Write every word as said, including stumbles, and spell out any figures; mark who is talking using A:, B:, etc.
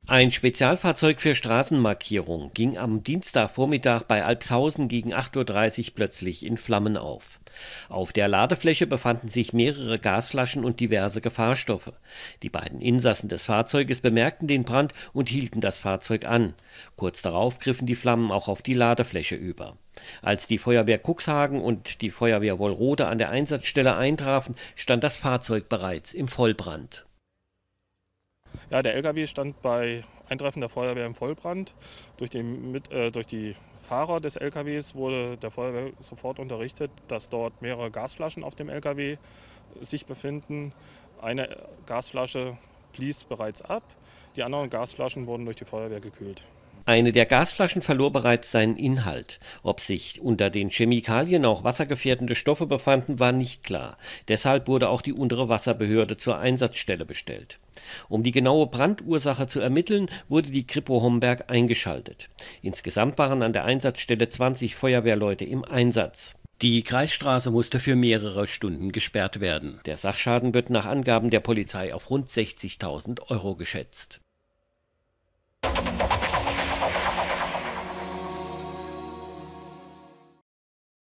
A: Ein Spezialfahrzeug für Straßenmarkierung ging am Dienstagvormittag bei Albshausen gegen acht Uhr dreißig plötzlich in Flammen auf. Auf der Ladefläche befanden sich mehrere Gasflaschen und diverse Gefahrstoffe. Die beiden Insassen des Fahrzeuges bemerkten den Brand und hielten das Fahrzeug an. Kurz darauf griffen die Flammen auch auf die Ladefläche über. Als die Feuerwehr Cuxhagen und die Feuerwehr Wollrode an der Einsatzstelle eintrafen, stand das Fahrzeug bereits im Vollbrand.
B: Ja, der L K W stand bei Eintreffen der Feuerwehr im Vollbrand. Durch die, mit, äh, durch die Fahrer des L K Ws wurde der Feuerwehr sofort unterrichtet, dass dort mehrere Gasflaschen auf dem L K W sich befinden. Eine Gasflasche blies bereits ab, die anderen Gasflaschen wurden durch die Feuerwehr gekühlt.
A: Eine der Gasflaschen verlor bereits seinen Inhalt. Ob sich unter den Chemikalien auch wassergefährdende Stoffe befanden, war nicht klar. Deshalb wurde auch die untere Wasserbehörde zur Einsatzstelle bestellt. Um die genaue Brandursache zu ermitteln, wurde die Kripo Homberg eingeschaltet. Insgesamt waren an der Einsatzstelle zwanzig Feuerwehrleute im Einsatz. Die Kreisstraße musste für mehrere Stunden gesperrt werden. Der Sachschaden wird nach Angaben der Polizei auf rund sechzigtausend Euro geschätzt.